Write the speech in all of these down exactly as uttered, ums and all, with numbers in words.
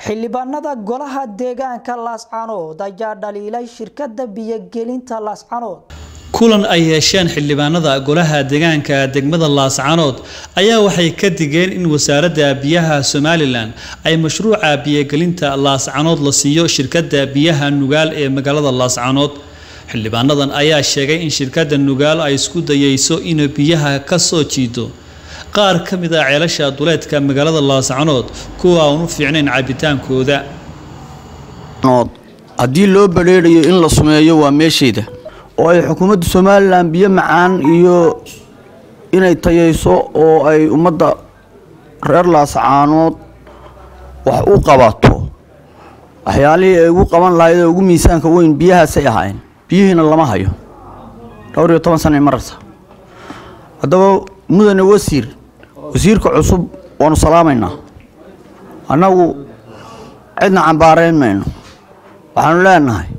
xildhibaanada golaha deegaanka Laascaanood ayaa dhaliilay shirkadda biyo-gelinta Laascaanood. kulan ay yeesheen xildhibaanada golaha deegaanka degmada Laascaanood ayaa waxay ka digeen in wasaaradda biyaha Somaliland ay mashruuca biyo-gelinta Laascaanood la siiyo shirkadda biyaha Nugaal ee magaalada Laascaanood. xildhibaanadan ayaa sheegay in shirkadda Nugaal ay isku dayayso in biyaha ka soo jiido qaar ka mid ah ceelasha duleedka magaalada Laascaanood kuwa aan u fiicnayn cabitaankooda. haddii loo bareerayo in la sameeyo waa meesheeda oo ay xukuumadda Somaliland biyo macaan iyo inay tayayso oo ay ummadda reer Laascaanood wax u qabato waxyaalihii ay ugu qaban lahayd ugu miisaanka weyn biyahaas ay ahayn biyihina lama hayo dhowr iyo toban sano mararta haddaba mudane wasiir wasiirka cusub waanu salaamayna anagu cidna cambaareen mayno waxaanu leenahay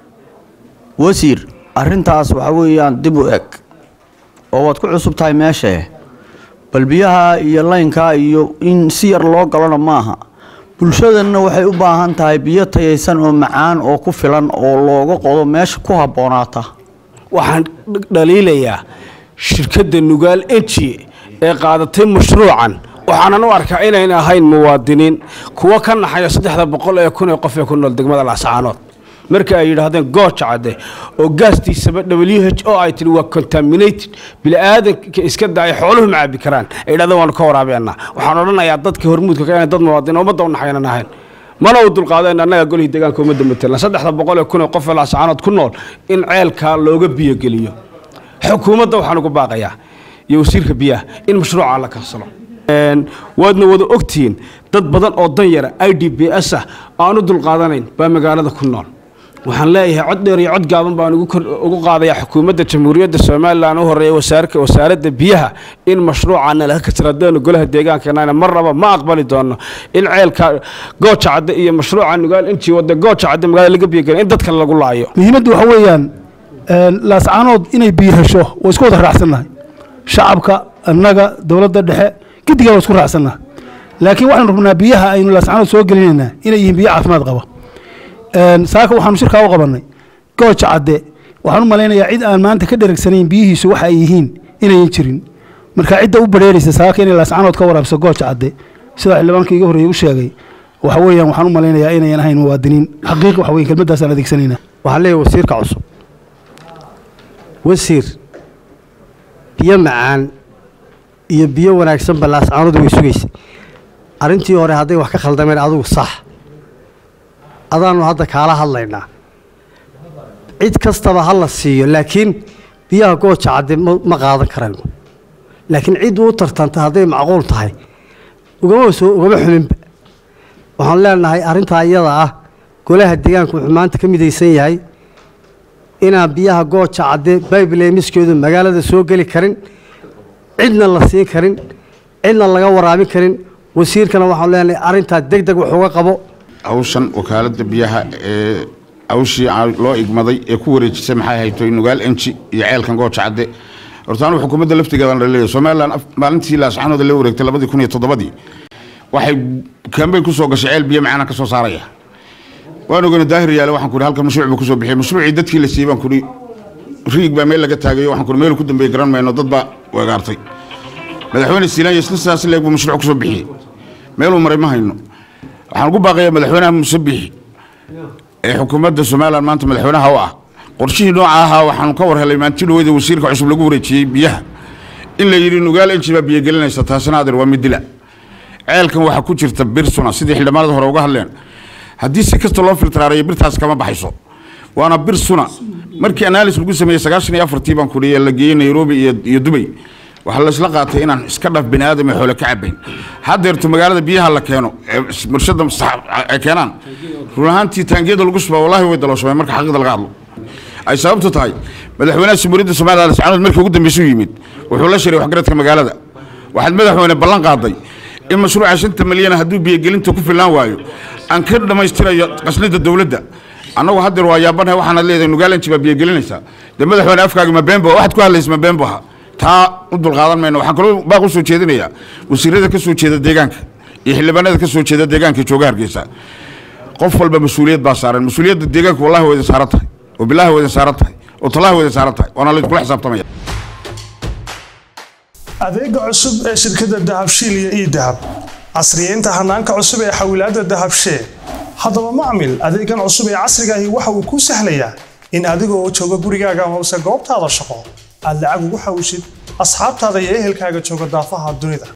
wasiir arrintaas waxa weeyaan dib u eg oo waad ku cusub tahay meesha bal biyaha iyo laynka iyo in si yar loo galana maaha bulshadana waxay u baahan tahay biyo tayaysan oo macaan oo ku filan oo looga qodo meesha ku haboonaata. waxaan dhaliilayaa shirkadda Nugaal Energy ee qaadatay mashruucan waxaan u arkaa inayna ahayn muwaadiniin kuwa ka naxaya saddex boqol ee kun ee qof ee ku nool degmada Laascaanood marka ay yiraahdeen gooch cadde oo gaastiisa W H O ay tiri waa contaminated bil aadanka iska daay xooluhu ma cabi karaan ay yiraahdeen waan ka waraabeena waxaan oranayaa dadka hormuudka ka ah dad muwaadiniin ummadda u naxayna ahayn mana u dulqaadeen annaga golihii deegaanka ummadda matala saddex boqol ee kun ee qof ee Laascaanood ku nool in ceelka looga biyo geliyo xukuumadda waxaan ugu baaqayaa iyo wasiirka biyaha in mashruuca la kansalo een wadna wada ogtiin dad badan oo dan yar I D B S ah aan u dulqaadanayn ba magaalada ku nool waxaan leeyahay cod dheer iyo cod gaaban baan ugu ugu qaadayaa xukuumadda jamhuuriyadda Soomaaliland oo horeeyay wasaaradda wasaaradda biyaha in mashruucan la ka tiradeen golaha deegaanka marnaba ma aqbali doono in ceelka gooch cadde iyo mashruuca Nugaal Energy wada gooch cadde magaalada laga biyo in dadka lagu laayo muhiimaddu waxa weeyaan Laascaanood inay biyo hesho oo isku wada raacsanahay shacabka annaga dawladda dhexe gidiga isku raacsanahay laakiin waxaan rabnaa biyaha aynu Laascaanood soo gelinayna inay yihiin biyo caafimaad qaba een saaka waxaan shirka u qabanay gooch cadde waxaan u maleynayaa cid aan maanta ka dheregsanayn biyihiisu waxa ay yihiin inay jirin marka cidda u bareeraysa saaka inay Laascaanood ka waraabso gooch cadde sida xildhibaanka iga horeeyay u sheegay waxa weeyaan waxaan u maleynayaa inay ahayn muwaadiniin xaqiiqo waxa weeyaan kelmaddaas aan adeegsanayna waxaan leeyahay wasiirka cusub wasiir biyo macaan iyo biyo wanaagsan ba Laascaanood way sugaysay arintii hore haday wax ka khaldameen adigu sax adaanu hadda kaala hadlaynaa cid kastaba hal la siiyo laakiin biyaha gooch cadde ma qaadan karaan laakiin cid uu tartanta haday macquul tahay ugama soo ugama xumin waxaan leenahay arinta iyada ah golaha deegaanka wuxuu maanta ka midaysan yahay inaan biyaha gooch cadde biblemiskoodu magaalada soo gali karin cidna la siin karin cidna laga waraabin karin wasiirkana waxaan leenahay arinta degdeg wax uga qabo hawshan wakaaladda biyaha ee awshii loo igmaday ee ku wareejisay maxay hayto Nugaal Energy iyo ceelkan gooch cadde hortaan xukuumadda laftigeeda la leeyahay Somaliland maalintii Laascaanood la wareegtay laba kun iyo toddoba waxay kaambay ku soo gashay ceel biyo macaan ka soo saaraya waan ogaanay daahir yaale waxaan ku halka mashruuc ku soo bixiyay mashruucii dadkii la siibaan ku riig ba meel laga taagayo waxaan ku meel ku dambeeyay garan mayno dad ba wagaartay madaxweyne Siilaan isla saas leeyahay mashruuc ku soo bixiyay meel uu maray ma hayno waxaan ugu baaqayaa madaxweynaha Musabix ee xukuumadda Somaliland maanta madaxweynaha oo ah qorshihii nooca ah waxaan ka war helay maanta dhawada wasiirka cusub lagu wareejiyay biyaha in la yiri Nugaal Energy ba biyo gelinaysa taasina adeer waa midila ceelkan waxa ku jirta bir suna sidii xildhibaanada hore uga hadleen haddii si kasta loo filtreeyo birtaas kama baxayso waana bir suna markii analysis lagu sameeyay sagaashan iyo afar tii baan ku leeyay la geeyay Nairobi iyo Dubai waxa la isla qaatay inaan iska dhaf binaadam ee xoolo ka cabayn hadeertu magaalada biyaha la keeno murshada ay keenaan ruuxantii taangeeda lagu soo wallahi way dalooshay marka xaqiiqda laga hadlo ay sababtu tahay madaxweynaha Jamhuuriyadda Soomaaliya Laascaanood markii ugu dambeysay yimid wuxuu la shiray waxgaradka magaalada waxaad madaxweyne ballan qaaday in mashruuca shanta milyan hadduu biyo gelinta ku filan waayo aan ka dhamaystirayo qasnida dawladda anagu hadeer waa yaabanahay waxaan leeyahay Nugaal Energy biyo gelinaysa de madaxweyne afkaaga ma beenbo waxaad ku hadlaysaa ma beenbo taa u dulqaadan mayno waxaan kaloo baaq u soo jeedinayaa wasiirada ka soo jeeda deegaanka iyo xildhibaanada ka soo jeeda deegaanka jooga Hargeysa qof walba mas'uuliyad baa saaran mas'uuliyadda deegaanka wallahi way saaran tahay oo billahi way saaran tahay oo talaahi way saaran tahay wana la isku xisaabtamaya adeega cusub ee shirkadda Dahabshiil iyo E-Dahab casriyeynta hanaanka cusub ee xawilaadda Dahabshiil haddaba macmil adeegan cusub ee casriga ahi waxa uu ku sahlayaa in adigoo jooga gurigaaga hoose goobtaada shaqo aad lacag ugu xawishid asxaabtaada iyo ehelkaaga jooga daafaha dunida